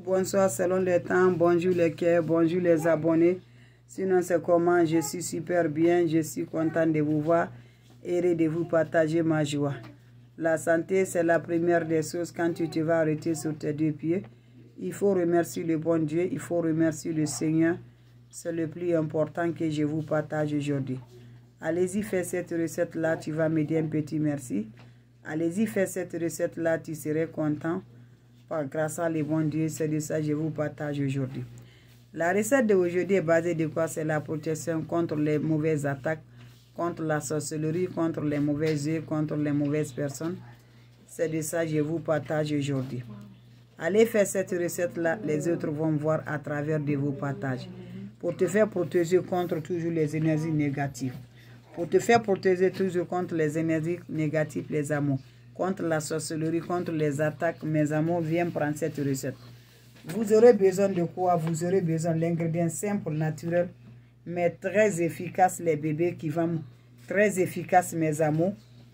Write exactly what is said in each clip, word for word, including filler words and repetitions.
Bonsoir selon le temps, bonjour les cœurs, bonjour les abonnés. Sinon c'est comment, je suis super bien, je suis content de vous voir et de vous partager ma joie. La santé c'est la première des choses quand tu te vas arrêter sur tes deux pieds. Il faut remercier le bon Dieu, il faut remercier le Seigneur. C'est le plus important que je vous partage aujourd'hui. Allez-y, fais cette recette-là, tu vas me dire un petit merci. Allez-y, fais cette recette-là, tu serais content. Par grâce à le bon Dieu, c'est de ça que je vous partage aujourd'hui. La recette d'aujourd'hui est basée de quoi? C'est la protection contre les mauvaises attaques, contre la sorcellerie, contre les mauvais yeux, contre les mauvaises personnes. C'est de ça que je vous partage aujourd'hui. Allez faire cette recette-là, les autres vont voir à travers de vos partages. Pour te faire protéger contre toujours les énergies négatives. Pour te faire protéger toujours contre les énergies négatives, les amours. Contre la sorcellerie, contre les attaques, mes amours, viens prendre cette recette. Vous aurez besoin de quoi? Vous aurez besoin de l'ingrédient simple, naturel, mais très efficace, les bébés qui vont... Très efficace, mes amours.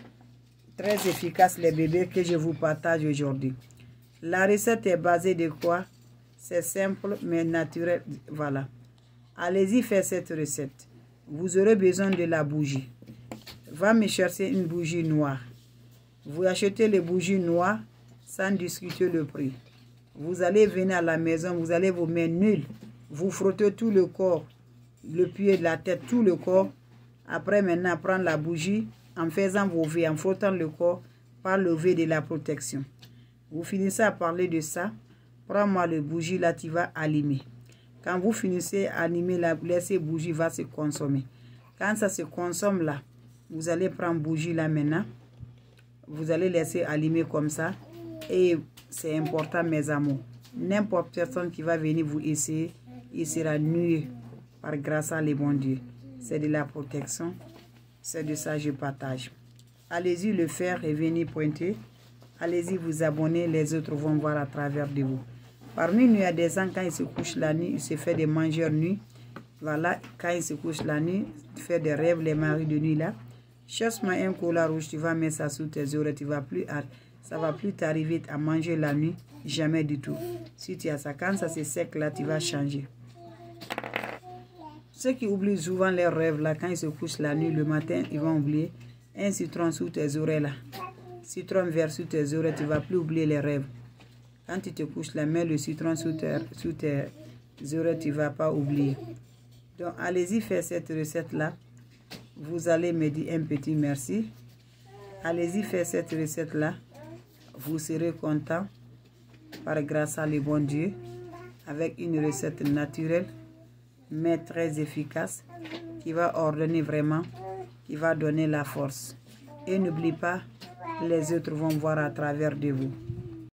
Très efficace, les bébés que je vous partage aujourd'hui. La recette est basée de quoi? C'est simple, mais naturel. Voilà. Allez-y faire cette recette. Vous aurez besoin de la bougie. Va me chercher une bougie noire. Vous achetez les bougies noires sans discuter le prix. Vous allez venir à la maison, vous allez vous mettre nul. Vous frottez tout le corps, le pied, la tête, tout le corps. Après maintenant, prendre la bougie en faisant vos vœux, en frottant le corps par le vœu de la protection. Vous finissez à parler de ça. Prends-moi le bougie là, tu vas allumer. Quand vous finissez à allumer, la laissez bougie va se consommer. Quand ça se consomme là, vous allez prendre bougie là maintenant. Vous allez laisser allumer comme ça. Et c'est important, mes amours. N'importe personne qui va venir vous essayer, il sera nué par grâce à le bon Dieu. C'est de la protection. C'est de ça que je partage. Allez-y le faire et venir pointer. Allez-y vous abonner. Les autres vont voir à travers de vous. Parmi nous, il y a des gens, quand ils se couchent la nuit, ils se font des mangeurs nuit. Voilà, quand ils se couchent la nuit, ils font des rêves, les maris de nuit là. Cherche-moi un cola rouge, tu vas mettre ça sous tes oreilles, tu vas plus, ça va plus t'arriver à manger la nuit, jamais du tout. Si tu as ça, quand ça se sec là, tu vas changer. Ceux qui oublient souvent leurs rêves là, quand ils se couchent la nuit, le matin, ils vont oublier un citron sous tes oreilles là. Citron vert sous tes oreilles, tu vas plus oublier les rêves. Quand tu te couches là, mets le citron sous tes, sous tes oreilles, tu ne vas pas oublier. Donc, allez-y faire cette recette-là. Vous allez me dire un petit merci. Allez-y faire cette recette-là. Vous serez content par grâce à le bon Dieu. Avec une recette naturelle, mais très efficace, qui va ordonner vraiment, qui va donner la force. Et n'oubliez pas, les autres vont voir à travers de vous.